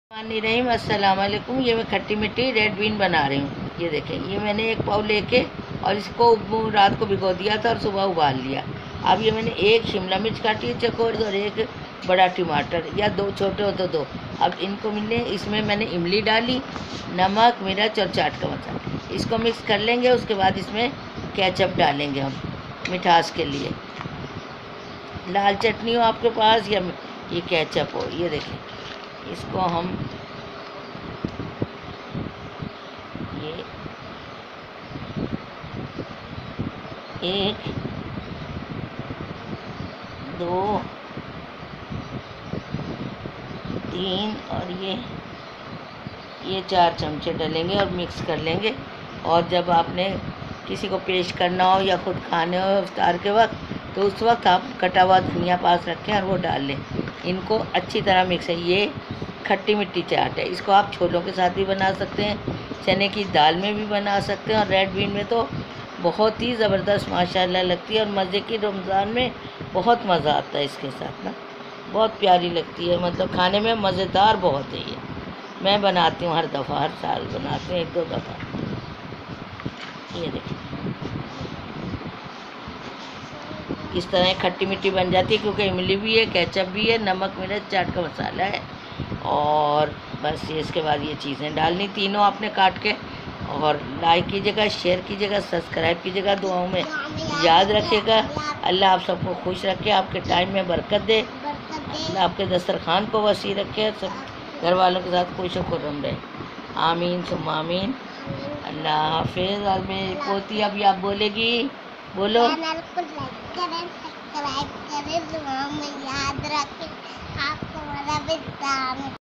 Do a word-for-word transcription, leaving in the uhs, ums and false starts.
रहीम अस्सलाम वालेकुम। ये मैं खट्टी मिट्टी रेड बीन बना रही हूँ। ये देखें, ये मैंने एक पाव लेके और इसको रात को भिगो दिया था और सुबह उबाल लिया। अब ये मैंने एक शिमला मिर्च काटी है चौकोर और एक बड़ा टमाटर, या दो छोटे हो तो दो। अब इनको मिलने इसमें मैंने इमली डाली, नमक, मिर्च और चाट का मसाला, इसको मिक्स कर लेंगे। उसके बाद इसमें केचप डालेंगे हम मिठास के लिए। लाल चटनी हो आपके पास या ये केचप हो, ये देखें। इसको हम ये एक दो तीन और ये ये चार चमचे डालेंगे और मिक्स कर लेंगे। और जब आपने किसी को पेश करना हो या ख़ुद खाने हो इफ्तार के वक्त, तो उस वक्त आप कटा हुआ धनिया पास रखें और वो डाल लें। इनको अच्छी तरह मिक्स है। ये खट्टी मिट्टी चाट है। इसको आप छोलों के साथ भी बना सकते हैं, चने की दाल में भी बना सकते हैं, और रेड बीन में तो बहुत ही ज़बरदस्त माशाल्लाह लगती है। और मज़े की रमज़ान में बहुत मज़ा आता है इसके साथ ना, बहुत प्यारी लगती है। मतलब खाने में मज़ेदार बहुत है। ये मैं बनाती हूँ हर दफ़ा, हर साल बनाती हूँ एक दो दफ़ा। ये देखिए इस तरह खट्टी मिट्टी बन जाती है, क्योंकि इमली भी है, केचप भी है, नमक, मिर्च, चाट का मसाला है। और बस ये इसके बाद ये चीज़ें डालनी तीनों आपने काट के। और लाइक कीजिएगा, शेयर कीजिएगा, सब्सक्राइब कीजिएगा, दुआओं में याद रखिएगा। अल्लाह आप सबको खुश रखे, आपके टाइम में बरकत दे, अल्लाह आपके दस्तरखान को वसी रखे, सब घर वालों के साथ खुश खुर्रम रहे। आमीन सुम्मा आमीन। अल्लाह हाफिज़। और मेरी पोती अभी आप बोलेगी, बोलो। चैनल को लाइक करें, सब्सक्राइब करें, दुआ में याद रखें। आपको मेरा भी